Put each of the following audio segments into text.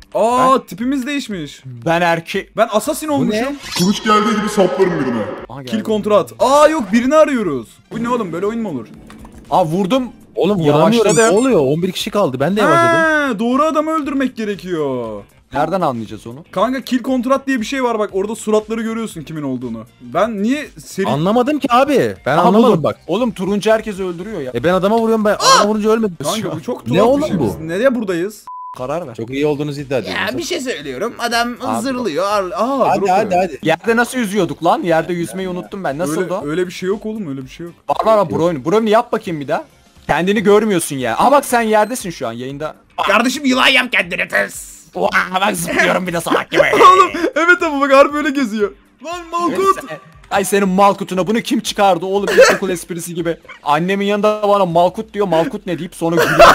Aa tipimiz değişmiş. Ben erkek. Ben assassin olmuşum. Kılıç geldiği gibi saplarım birine. Aha, Kill geldi. kontrat. Aa yok birini arıyoruz. Bu ne oğlum böyle oyun mu olur? Aa vurdum. Oğlum Yavaşladı. vuramıyorum. Ne oluyor? 11 kişi kaldı. Ben de yavaşladım. Ha, doğru adamı öldürmek gerekiyor. Nereden anlayacağız onu? Kanka kill kontrat diye bir şey var bak orada suratları görüyorsun kimin olduğunu. Ben niye seri... Anlamadım ki abi. Ben Aha, anlamadım buldum. bak. Oğlum turuncu herkesi öldürüyor ya. Ben adama vuruyorum, ben adama vurunca ölmedim. Kanka bu çok Ne tuhaf bir oğlum şey. bu? Biz nereye buradayız? Karar ver. Çok iyi olduğunuzu iddia ediyorum. Ya bir şey söylüyorum. Adam Abi zırlıyor. Aa, Hadi drop hadi ya. hadi. Yerde nasıl yüzüyorduk lan? Yerde yüzmeyi unuttum ben. Nasıldı Öyle, o? öyle bir şey yok oğlum öyle bir şey yok. Var Brownie. Brownie yap bakayım bir daha. Kendini görmüyorsun ya. Aa bak sen yerdesin şu an yayında. Kardeşim yılan yap kendine ters. Vaa bak zıplıyorum bir de salak gibi. Oğlum evet ama bak harbi öyle geziyor. Lan Malkut. Ay senin Malkut'una bunu kim çıkardı oğlum ilkokul esprisi gibi. Annemin yanında bana Malkut diyor. Malkut ne deyip sonra gülüyor.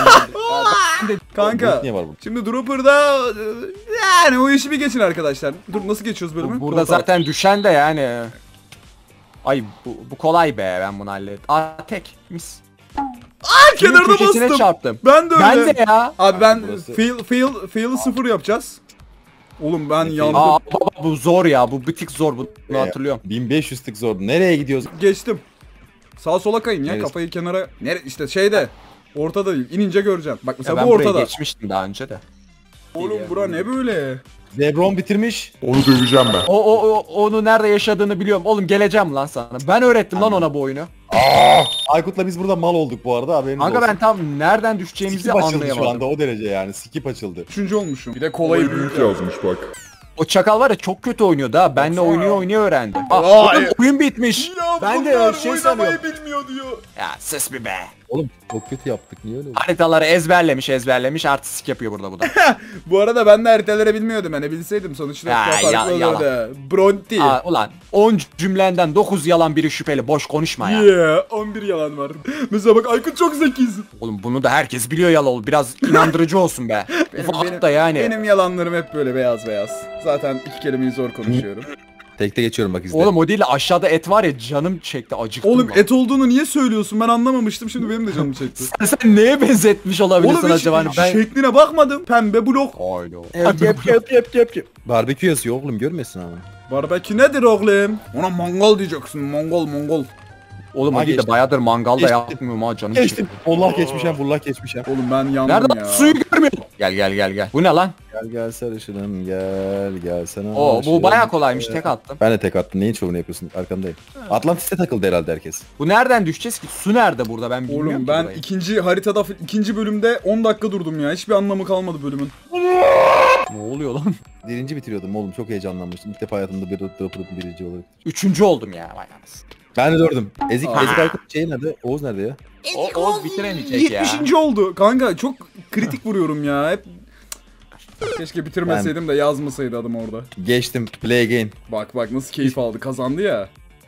Kanka. Niye var burada? Şimdi Dropper'da yani o işi bir geçin arkadaşlar. Dur nasıl geçiyoruz bölümü? Burada Drop zaten düşen de yani. Ay bu kolay be, ben bunu hallet. Aa tek mis. out. Kenarda Köşesine bastım. çarptım. Ben de öyle. Ben de ya. Abi ben Burası- fail'ı 0 yapacağız. Oğlum ben yandım. Aa baba bu zor ya. Bu bir tık zor, bunu hatırlıyorum. 1500 tık zor. Nereye gidiyoruz? Geçtim. Sağa sola kayın ya Neresi? kafayı kenara. İşte şeyde. Ortada değil. İnince göreceğim. Bak Ya mesela ben bu burayı ortada. geçmiştim daha önce de. Oğlum bura ne böyle? Lebron bitirmiş. Onu döveceğim ben. Onu nerede yaşadığını biliyorum. Oğlum geleceğim lan sana. Ben öğrettim lan ona bu oyunu. Aykut'la biz burada mal olduk bu arada, haberiniz Kanka olsun. ben tam nereden düşeceğimizi Skip açıldı şu anlayamadım. anda, o derece yani. Skip açıldı. Üçüncü olmuşum. Bir de kolayı büyük ya. yazmış bak. O çakal var ya çok kötü oynuyordu ha. Benle oynuyor öğrendi. Aa, Vay. oğlum oyun bitmiş. Ben de şey sanıyorum. bilmiyor diyor. Ya sus bir be. Oğlum çok kötü yaptık, niye öyle oldu? Haritaları ezberlemiş artistik yapıyor burada bu da. Bu arada ben de haritaları bilmiyordum. Hani bilseydim sonuçta Ya, daha farklı yalan. olurdu. Bronti. Aa, ulan 10 cümlenden 9 yalan biri şüpheli, boş konuşma ya. Yeah, 11 yalan var. Mesela bak Aykut çok zekisin. Oğlum bunu da herkes biliyor Yalol. Biraz inandırıcı olsun be. Ufak da yani. Benim yalanlarım hep böyle beyaz beyaz. Zaten iki kelimeyi zor konuşuyorum. Tekte geçiyorum bak, izle. Oğlum o değil de aşağıda et var ya, canım çekti, acıktım. Oğlum lan. et olduğunu niye söylüyorsun? Ben anlamamıştım. Şimdi benim de canım çekti. Sen neye benzetmiş olabilirsin Oğlum hiç acaba? Hani ben... şekline bakmadım. Pembe blok. Hayda. Yap. Barbekü yazıyor oğlum, görmüyorsun ama. Barbekü nedir oğlum? Ona mangal diyeceksin. Mongol. Oğlum o Ha, değil de geçtim. bayağıdır mangalda Geçtim. yapmıyorum ha, canım Geçtim. çekti. Allah geçmişem, bullah geçmişem. Oğlum ben yandım Nerede ya. suyu görmüyorum. Gel. Bu ne lan? Gel sarışınım, gel sana. Oo bu aşığım. bayağı kolaymış, tek attım. Ben de tek attım. Neyin şovunu yapıyorsun? Arkandayım. Atlantis'te takıldı herhalde herkes. Bu nereden düşeceğiz ki? Su nerede burada, ben bilmiyorum Oğlum ki ben burayı. ikinci haritada ikinci bölümde 10 dakika durdum ya. Hiçbir anlamı kalmadı bölümün. Ne oluyor lan? Birinci bitiriyordum oğlum, çok heyecanlanmıştım. İlk defa hayatımda bir birinci olarak. Üçüncü oldum ya, vay anasını. Ben de dördüm. Ezik Aa. Aykut şeyin adı. Oğuz nerede ya? Oğuz bitiremeyecek ya. 70. oldu. Kanka çok kritik vuruyorum ya. Hep keşke bitirmeseydim de yazmasaydı adım orada. Geçtim. Play again. Bak nasıl keyif aldı. Kazandı ya.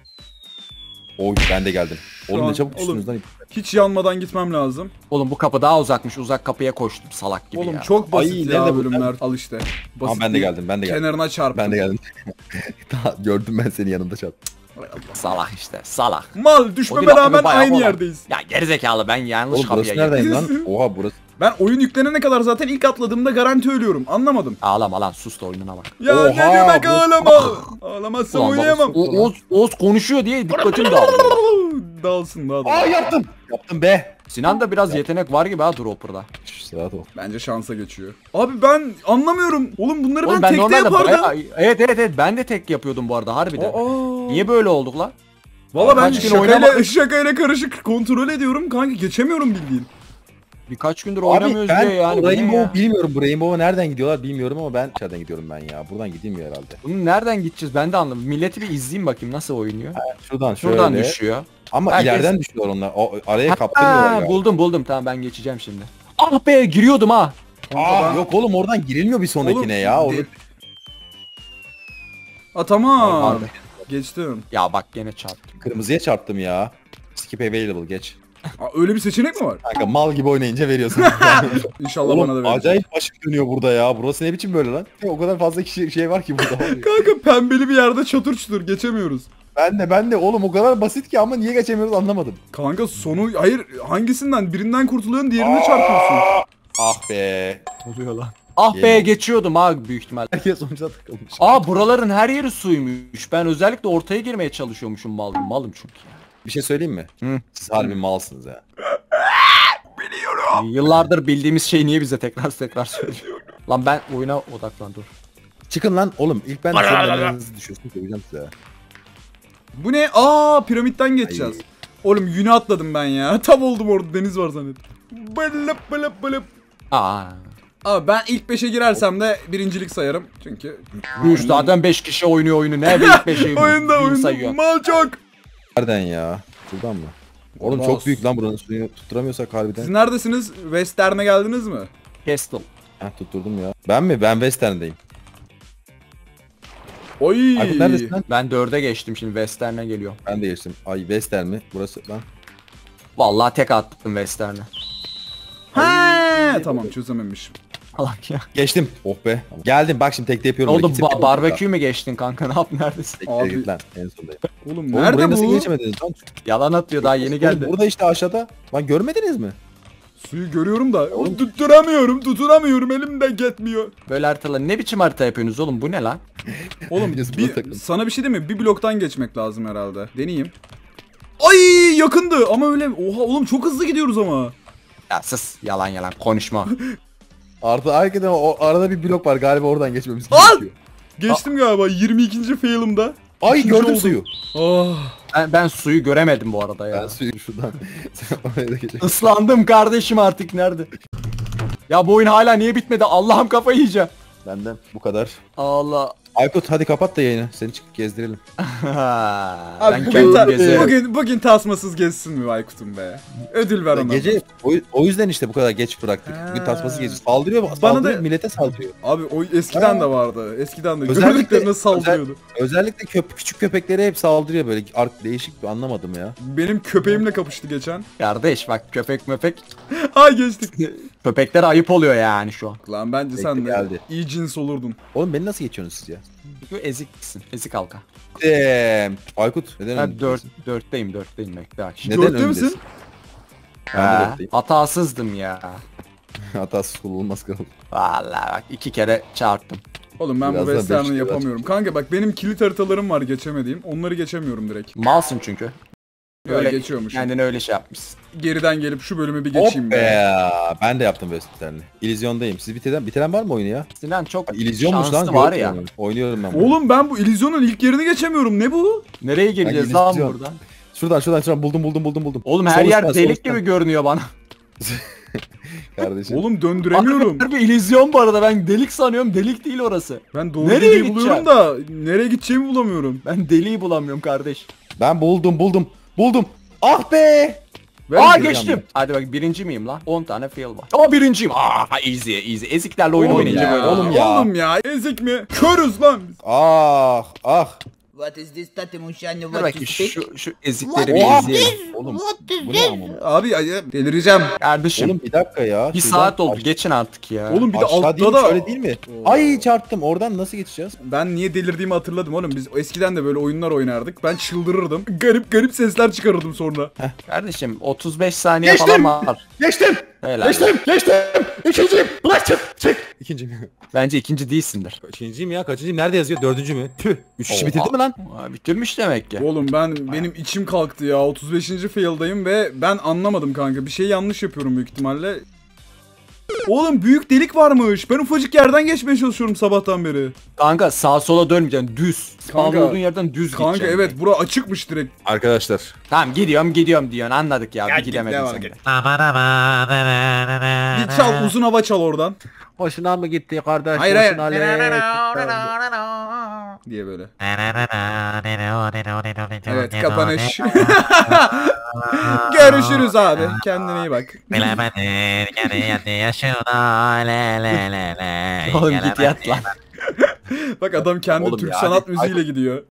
Oy ben de geldim. Oğlum an- ne çabuk oğlum, düştünüz lan. Hiç yanmadan gitmem lazım. Oğlum bu kapı daha uzakmış. Uzak kapıya koştum salak gibi Oğlum ya. çok basit Ay, ya nerede bu? bölümler. Al işte. Basit Ama ben de değil. geldim. Kenarına çarptım. Ben de geldim. Daha gördüm ben seni yanında çarptım. Salak işte, salak. Mal O düşmeme değil, rağmen bayağı aynı kolay. yerdeyiz. Ya gerizekalı, ben yanlış Oğlum kapıya burası girdim. neredeyim lan? Oha burası. Ben oyun yüklenene kadar zaten ilk atladığımda garanti ölüyorum. Anlamadım. Ağlama lan, sus da oyununa bak. Ya Oha, ne demek bu- ağlama? Ağlamazsam Ulan oynayamam. Oğuz konuşuyor diye dikkatim dağılıyor. Dağılsın daha da. Aa yaptım. Yaptım be. Sinan'da biraz yetenek var gibi ha Dropper'da. Şşş, rahat ol. Bence şansa geçiyor. Abi ben anlamıyorum. Oğlum bunları Oğlum ben ben tekte normalde yapardım. bayağı... Evet ben de tek yapıyordum bu arada harbiden. Aa. Niye böyle olduk lan? Valla ben Kaç gün oynama- şakayla karışık kontrol ediyorum kanka geçemiyorum bildiğin. Birkaç gündür Abi oynamıyoruz ben diye yani. bu bu ne ya? Rainbow bilmiyorum. Bu Rainbow'a nereden gidiyorlar bilmiyorum ama ben içeriden gidiyorum ben ya. Buradan gidilmiyor herhalde. Bunu nereden gideceğiz ben de anlamadım. Milleti bir izleyeyim bakayım nasıl oynuyor. Şuradan şöyle. Şuradan düşüyor. Ama Herkes- ileriden düşüyorlar onlar. O, araya kaptırmıyorlar Ha, ya. buldum tamam, ben geçeceğim şimdi. Ah be, giriyordum ha. Aa, yok oğlum oradan girilmiyor bir sonrakine Oğlum, ya. Orada... Tamam. Pardon. Geçtim. Ya bak gene çarptım. Kırmızıya çarptım ya. Skip available geç. Öyle bir seçenek mi var? Kanka mal gibi oynayınca veriyorsun. İnşallah bana da Oğlum verir. acayip başım dönüyor burada ya. Burası ne biçim böyle lan? O kadar fazla kişi şey var ki burada. Kanka pembeli bir yerde çatır çutur geçemiyoruz. ben de oğlum o kadar basit ki ama niye geçemiyoruz anlamadım. Kanka sonu hayır hangisinden birinden kurtuluyorsun diğerine çarpıyorsun. Ah be. Oluyor lan. Ah be Yemin. geçiyordum ha büyük ihtimal. Herkes sonuçta takılmış. Aa buraların her yeri suymuş. Ben özellikle ortaya girmeye çalışıyormuşum malım çünkü. Bir şey söyleyeyim mi? Hı. Siz harbi malsınız ya. Yıllardır bildiğimiz şeyi niye bize tekrar söylüyor? Lan ben oyuna odaklan dur. Çıkın lan oğlum. İlk ben düşüyorum. Hızlı düşüyorsun. Söyleyeceğim size. Bu ne? Aa piramitten geçeceğiz. Ay. Oğlum yünü atladım ben ya. Tam oldum orada deniz var zannettim. Bılıp bılıp bılıp. Aa. Abi ben ilk 5'e girersem de birincilik sayarım. Çünkü Zaten 5 kişi oynuyor oyunu. Ne ilk 5 oyunda sayıyor. mal çok. Nereden ya? Buradan mı? Oğlum Olmaz. çok büyük lan buranın suyunu tutturamıyorsak Siz harbiden. neredesiniz? Western'e geldiniz mi? Castle. Heh tutturdum ya. Ben mi? Ben Western'deyim. Oy. Aykut neredesin lan? Ben 4'e geçtim şimdi Western'e geliyor. Ben de geçtim. Ay Western mi? Burası lan. Vallahi tek attım Western'e. Ha, tamam çözememişim. Allah ya. Geçtim. Oh be. Geldim bak şimdi tekte yapıyorum. Oldu İki tek- barbekü mü geçtin kanka? Ne yap neredesin? Tekte Abi. git lan en sondayım. Oğlum Oğlum nerede burayı nasıl bu? geçemediniz lan? Yalan atıyor daha yeni Oğlum, geldi. burada işte aşağıda. Lan görmediniz mi? Suyu görüyorum da tutunamıyorum elimde gitmiyor. Böyle haritalar ne biçim harita yapıyorsunuz oğlum bu ne lan? Oğlum Herkes burada takıldı. sana bir şey değil mi? Bir bloktan geçmek lazım herhalde. Deneyeyim. Ay yakındı ama öyle. Oha oğlum çok hızlı gidiyoruz ama. Ya sus yalan konuşma. Artı arkada o arada bir blok var galiba oradan geçmemiz Al! gerekiyor. Geçtim galiba 22. fail'ımda. Ay İkinci gördüm oldum. suyu. Ah. Ben suyu göremedim bu arada ya. Ben suyu şuradan. Sen oraya da geçeceksin. Islandım kardeşim artık nerede? Ya bu oyun hala niye bitmedi? Allah'ım kafayı yiyeceğim. Benden bu kadar. Allah. Aykut hadi kapat da yayını. Seni çıkıp gezdirelim. Abi ben bugün, kendim gezerim. bugün tasmasız gezsin mi Aykut'um be? Ödül ver ona. Gece o yüzden işte bu kadar geç bıraktık. Bugün Ha. tasması gece. Saldırıyor, Bana saldırıyor da- millete saldırıyor. Abi o eskiden de vardı. Eskiden de Özellikle- gördüklerine saldırıyordu. Özellikle küçük köpeklere hep saldırıyor böyle. Değişik bir anlamadım ya. Benim köpeğimle kapıştı geçen. Kardeş bak köpek möpek. Ay geçtik. Köpeklere ayıp oluyor yani şu an. Lan bence Bekle, sen de geldi. iyi cins olurdun. Oğlum beni nasıl geçiyorsunuz siz ya? Çünkü eziksin. Ezik halka. Aykut neden Ben öndesin? dörtteyim bekle bak şimdi. Neden Dörtte misin? öndesin? Ben de Ha, dörtteyim. hatasızdım ya. Hatasız kullanılmaz kral. Vallahi bak 2 kere çarptım. Oğlum ben bu Birazdan Western'ı beş kere yapamıyorum. Kanka bak benim kilit haritalarım var geçemediğim. Onları geçemiyorum direkt. Malsın çünkü. Öyle Öyle geçiyormuş. kendine öyle şey yapmışsın. Geriden gelip şu bölümü bir Hop geçeyim be be. ya. Ben de yaptım Western'i. İllüzyondayım. Siz bitiren var mı oyunu ya? Sinan çok İllüzyonmuş şanslı lan. var ya. görmüyorum. Oynuyorum ben bunu. Oğlum ben bu illüzyonun ilk yerini geçemiyorum. Ne bu? Nereye gireceğiz Ben lan illüzyon. buradan? Şuradan buldum. Oğlum her Sol yer üstten, delik sol üstten. gibi görünüyor bana. Kardeşim. Oğlum döndüremiyorum. Harbi illüzyon bu arada ben delik sanıyorum delik değil orası. Ben doğru Nereye deliği gideceğim? buluyorum da nereye gideceğimi bulamıyorum. Ben deliği bulamıyorum kardeş. Ben buldum. Ah be! Ben Aa de- geçtim. Hadi bak birinci miyim lan? 10 tane fail var. Ama birinciyim. Aa easy. Eziklerle oyun Oğlum oynayınca ya, böyle. oğlum ya. Oğlum ya. Ezik mi? Körüz lan biz. Ah. What is this Tatemushan? Dur What bakayım is this? şu ezikleri bir Oha! izleyelim. Oğlum What bu is ne this? ama? Abi delireceğim. Kardeşim Oğlum bir dakika ya. bir Şuradan saat oldu aş- geçin artık ya. Oğlum bir de Aşağı altta değil mi? da... Şöyle değil mi? Ay çarptım. Oradan nasıl geçeceğiz? Ben niye delirdiğimi hatırladım oğlum. Biz eskiden de böyle oyunlar oynardık. Ben çıldırırdım. Garip sesler çıkarırdım sonra. Kardeşim 35 saniye Geçtim. falan var. Geçtim. Helal. İkinciyim. Ulan çık. İkinciyim. Bence ikinci değilsindir. Kaçıncıyım ya? Kaçıncıyım? Nerede yazıyor? Dördüncü mü? Tüh. Üç kişi Oha. bitirdi mi lan? Aa, bitirmiş demek ki. Oğlum benim içim kalktı ya. 35. fail'dayım ve ben anlamadım kanka. Bir şey yanlış yapıyorum büyük ihtimalle. Oğlum büyük delik varmış. Ben ufacık yerden geçmeye çalışıyorum sabahtan beri. Kanka sağa sola dönmeyeceksin düz. Spawn Kanka- olduğun yerden düz Kanka gideceksin. evet bura açıkmış direkt. Arkadaşlar. Tamam gidiyorum diyorsun anladık ya. Bir gidemedin devam sen et. de. Bir çal uzun hava çal oradan. Hoşuna mı gitti kardeş? Hayır, hayır. Hoşuna Diye böyle. Evet kapanış. Görüşürüz abi. Kendine iyi bak. Oğlum git yat lan. Bak adam kendi Oğlum Türk ya, sanat hadi- müziğiyle gidiyor.